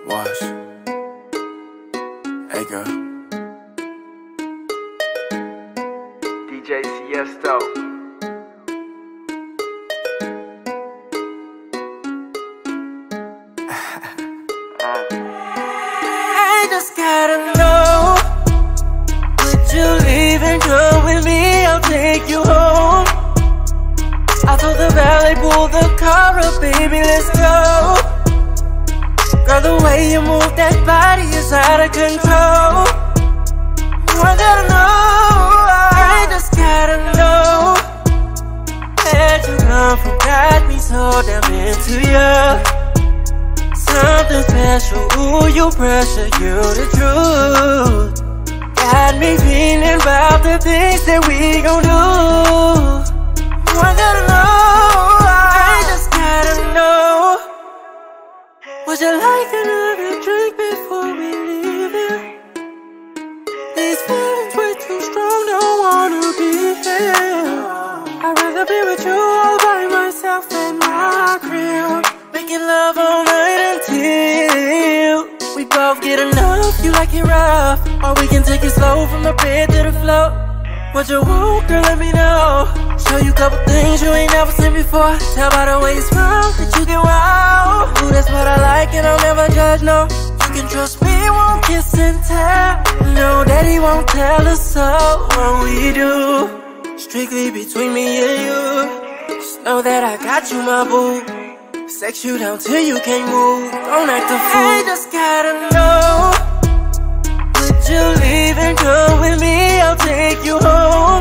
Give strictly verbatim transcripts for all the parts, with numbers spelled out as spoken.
Watch. Hey girl. D J Siesto. I just gotta know, would you leave and come with me? I'll take you home. I told the valet, pull the car up, baby, let's go. Girl, the way you move that body is out of control. I gotta know, I just gotta know that your love got me so damn into you. Something special, ooh, you pressure, you the truth. Got me feeling about the things that we gon' do. I gotta know, I just gotta know, would you like another drink before we leave here? These feelings way too strong, don't wanna be here. I'd rather be with you all by myself in my crib, making love all night until we both get enough. You like it rough, or we can take it slow from the bed to the floor. What you want, girl, let me know. Show you a couple things you ain't never seen before. Tell by the way it's wrong that you get wild. Ooh, that's what I like and I'll never judge, no. You can trust me, won't kiss and tell. No, daddy won't tell us so. What we do, strictly between me and you. Just know that I got you, my boo. Sex you down till you can't move. Don't act a fool. I just gotta know, would you leave and come with me? I'll take you home.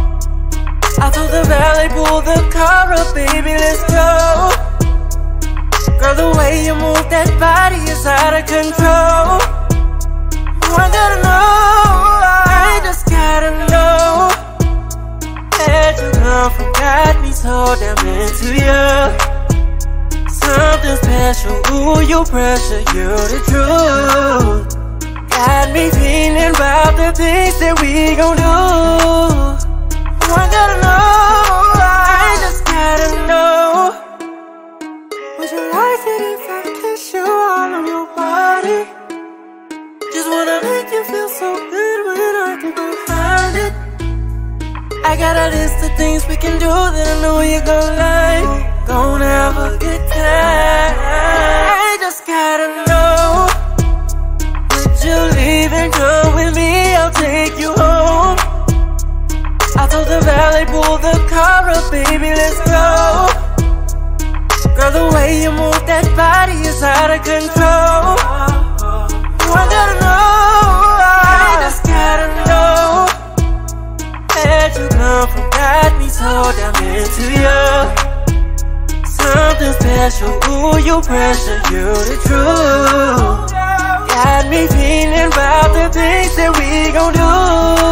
I told the valet, pull the car up, baby, let's go. Girl, the way you move that body is out of control. I gotta know, I just gotta know that your love got me so damn into you. Something special, ooh, you pressure, you the truth. Got me feeling about the things that we gon' do. I gotta know, I just gotta know, would you like it if I kiss you all on your body? Just wanna make you feel so good when I can go find it. I got a list of things we can do that I know you're gon' like. Gonna have a good time. I just gotta know, would you leave and come with me? I'll take you home. I told the valet, pull the car up, baby, let's go. Girl, the way you move that body is out of control. I gotta know, I just gotta know that your love got me so damn into you. Something special, ooh, you pressure, you the truth. Got me feeling about the things that we gon' do.